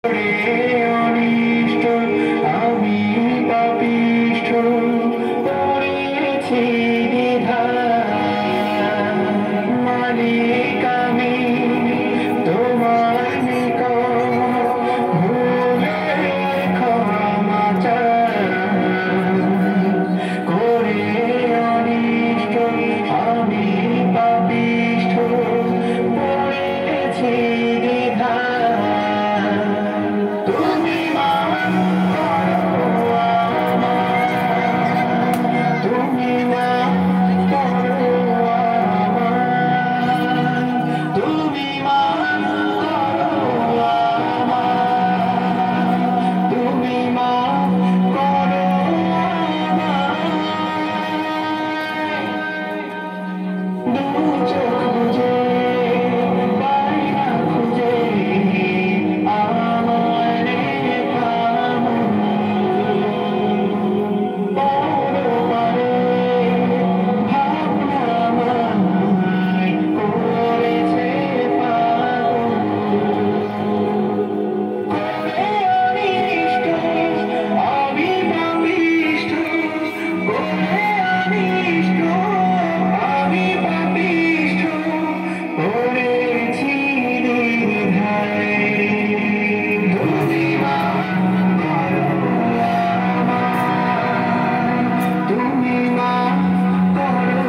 অনিষ্ট আমি পাপিষ্ঠ পড়েছি দ্বিধায়, মালিক আমি তোমার নিকট ভুলের ক্ষমা চাই। করে অনিষ্ট আমি পাপিষ্ঠ পড়েছি দ্বিধায়, তুমি মাফ করো আমায়, তুমি মাফ করো আমায়, তুমি মাফ করো আমায়, তুমি মাফ করো আমায়। দু চোখ বুজে পাই না খুঁজে আমায় রেখানো, পরপারে ভাবনা আমায় করেছে পাগল। করে অনিষ্ট আমি পাপিষ্ঠ, করে অনিষ্ট আমি পাপিষ্ঠ পড়েছি দ্বিধায়, তুমি মাফ করো আমায়, তুমি মাফ করো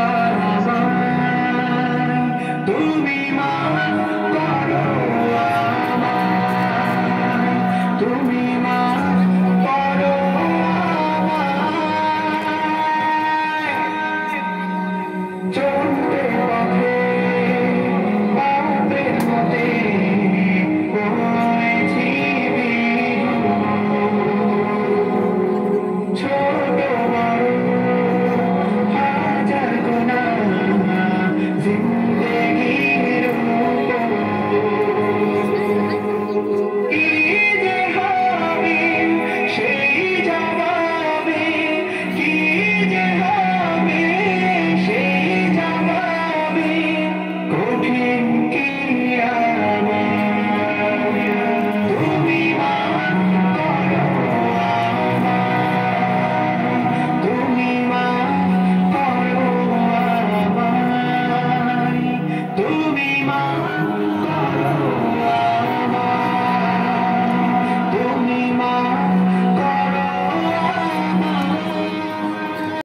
আমায়, তুমি মাফ করো আমায়, তুমি